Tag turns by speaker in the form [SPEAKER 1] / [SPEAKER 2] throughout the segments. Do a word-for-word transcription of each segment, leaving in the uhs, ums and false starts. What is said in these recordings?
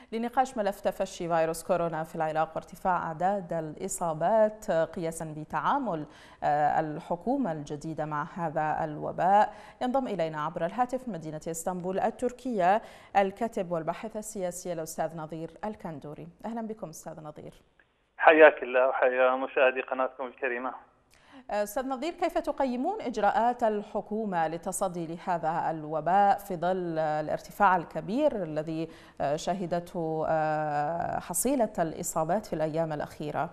[SPEAKER 1] لنقاش ملف تفشي فيروس كورونا في العراق وارتفاع أعداد الإصابات قياسا بتعامل الحكومة الجديدة مع هذا الوباء. ينضم إلينا عبر الهاتف من مدينة اسطنبول التركية الكاتب والباحث السياسي الأستاذ نظير الكندوري. أهلا بكم أستاذ نظير.
[SPEAKER 2] حياك الله وحيا مشاهدي قناتكم الكريمة.
[SPEAKER 1] أستاذ نظير، كيف تقيمون إجراءات الحكومة للتصدي لهذا الوباء في ظل الارتفاع الكبير الذي شهدته حصيلة الإصابات في الأيام الأخيرة؟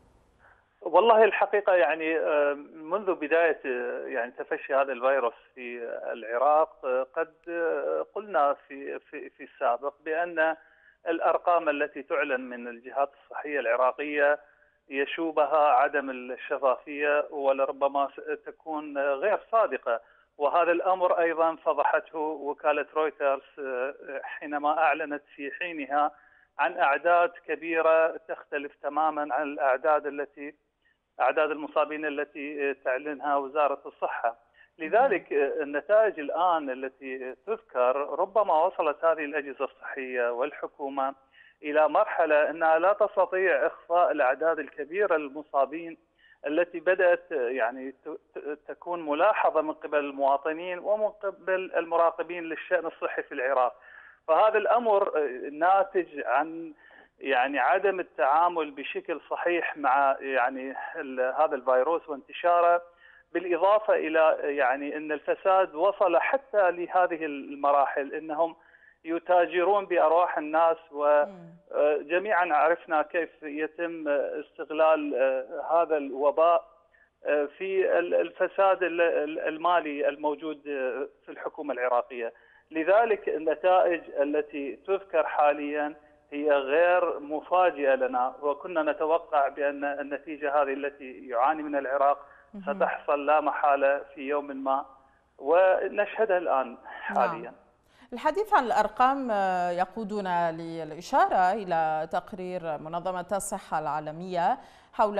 [SPEAKER 2] والله الحقيقة يعني منذ بداية يعني تفشي هذا الفيروس في العراق قد قلنا في في في السابق بأن الأرقام التي تعلن من الجهات الصحية العراقية يشوبها عدم الشفافية ولربما تكون غير صادقة، وهذا الأمر أيضا فضحته وكالة رويترز حينما أعلنت في حينها عن أعداد كبيرة تختلف تماما عن الأعداد التي أعداد المصابين التي تعلنها وزارة الصحة. لذلك النتائج الآن التي تذكر ربما وصلت هذه الأجهزة الصحية والحكومة إلى مرحلة أنها لا تستطيع إخفاء الأعداد الكبيرة للمصابين التي بدأت يعني تكون ملاحظة من قبل المواطنين ومن قبل المراقبين للشأن الصحي في العراق. فهذا الأمر ناتج عن يعني عدم التعامل بشكل صحيح مع يعني هذا الفيروس وانتشاره، بالإضافة إلى يعني أن الفساد وصل حتى لهذه المراحل، أنهم يتاجرون بأرواح الناس، وجميعا عرفنا كيف يتم استغلال هذا الوباء في الفساد المالي الموجود في الحكومة العراقية. لذلك النتائج التي تذكر حاليا هي غير مفاجئة لنا، وكنا نتوقع بأن النتيجة هذه التي يعاني من العراق ستحصل لا محالة في يوم ما، ونشهدها الآن حاليا.
[SPEAKER 1] نعم. الحديث عن الأرقام يقودنا للإشارة إلى تقرير منظمة الصحة العالمية حول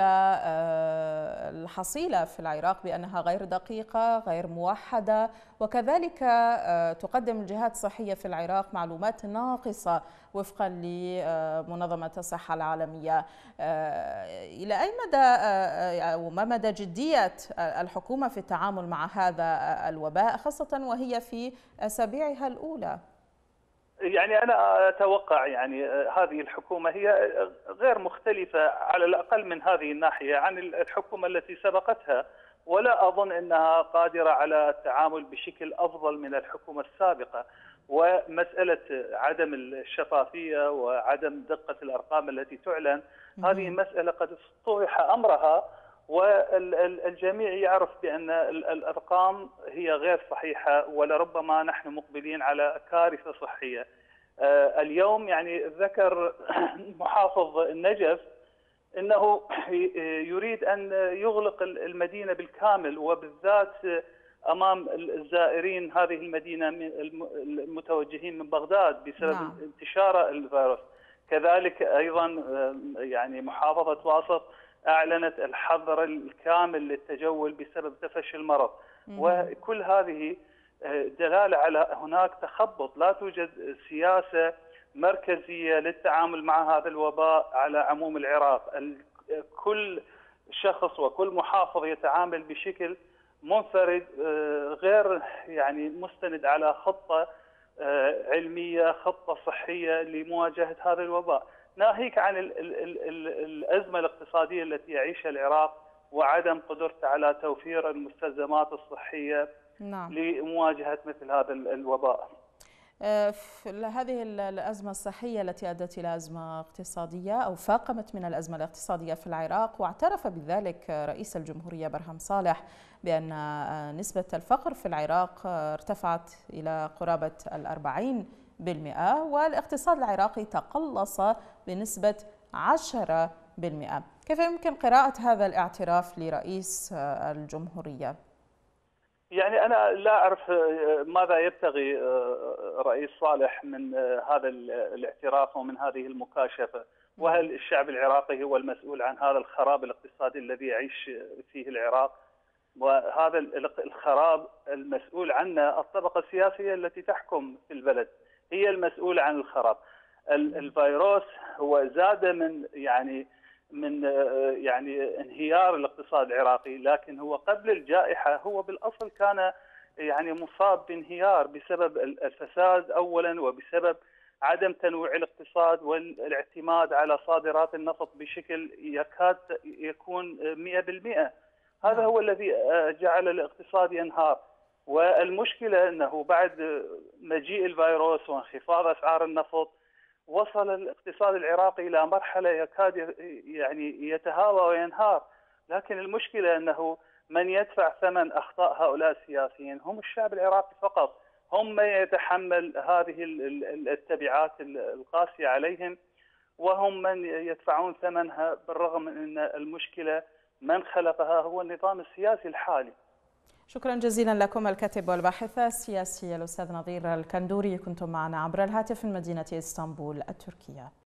[SPEAKER 1] الحصيلة في العراق بأنها غير دقيقة غير موحدة، وكذلك تقدم الجهات الصحية في العراق معلومات ناقصة وفقا لمنظمة الصحة العالمية. إلى أي مدى وما مدى جدية الحكومة في التعامل مع هذا الوباء، خاصة وهي في أسابيعها الأولى؟
[SPEAKER 2] يعني أنا أتوقع يعني هذه الحكومة هي غير مختلفة على الأقل من هذه الناحية عن الحكومة التي سبقتها، ولا أظن أنها قادرة على التعامل بشكل أفضل من الحكومة السابقة. ومسألة عدم الشفافية وعدم دقة الأرقام التي تعلن، هذه مسألة قد اتضح أمرها، والجميع يعرف بأن الأرقام هي غير صحيحة، ولربما نحن مقبلين على كارثة صحية. اليوم يعني ذكر محافظ النجف أنه يريد أن يغلق المدينة بالكامل، وبالذات أمام الزائرين هذه المدينة المتوجهين من بغداد بسبب نعم. انتشار الفيروس. كذلك أيضا يعني محافظة واسط أعلنت الحظر الكامل للتجول بسبب تفشي المرض. وكل هذه دلالة على هناك تخبط، لا توجد سياسة مركزية للتعامل مع هذا الوباء على عموم العراق. كل شخص وكل محافظ يتعامل بشكل منفرد غير يعني مستند على خطة علمية، خطة صحية لمواجهة هذا الوباء، ناهيك عن ال ال ال الأزمة الاقتصادية التي يعيشها العراق وعدم قدرته على توفير المستلزمات الصحية نعم. لمواجهة مثل هذا الوباء.
[SPEAKER 1] هذه الأزمة الصحية التي أدت إلى أزمة اقتصادية أو فاقمت من الأزمة الاقتصادية في العراق، واعترف بذلك رئيس الجمهورية برهم صالح بأن نسبة الفقر في العراق ارتفعت إلى قرابة الأربعين بالمئة، والاقتصاد العراقي تقلص بنسبة عشرة بالمئة. كيف يمكن قراءة هذا الاعتراف لرئيس الجمهورية؟
[SPEAKER 2] يعني أنا لا أعرف ماذا يبتغي رئيس صالح من هذا الاعتراف ومن هذه المكاشفة، وهل الشعب العراقي هو المسؤول عن هذا الخراب الاقتصادي الذي يعيش فيه العراق؟ وهذا الخراب المسؤول عنه الطبقة السياسية التي تحكم في البلد، هي المسؤولة عن الخراب. الفيروس هو زاد من يعني من يعني انهيار الاقتصاد العراقي، لكن هو قبل الجائحة هو بالأصل كان يعني مصاب بانهيار بسبب الفساد أولا، وبسبب عدم تنويع الاقتصاد والاعتماد على صادرات النفط بشكل يكاد يكون مئة بالمئة. هذا هو الذي جعل الاقتصاد ينهار. والمشكلة أنه بعد مجيء الفيروس وانخفاض أسعار النفط وصل الاقتصاد العراقي إلى مرحلة يكاد يعني يتهاوى وينهار. لكن المشكلة أنه من يدفع ثمن أخطاء هؤلاء السياسيين هم الشعب العراقي فقط، هم من يتحمل هذه التبعات القاسية عليهم، وهم من يدفعون ثمنها، بالرغم من أن المشكلة من خلقها هو النظام السياسي الحالي.
[SPEAKER 1] شكرا جزيلا لكم الكاتب والباحث السياسي الأستاذ نظير الكندوري، كنتم معنا عبر الهاتف من مدينة اسطنبول التركية.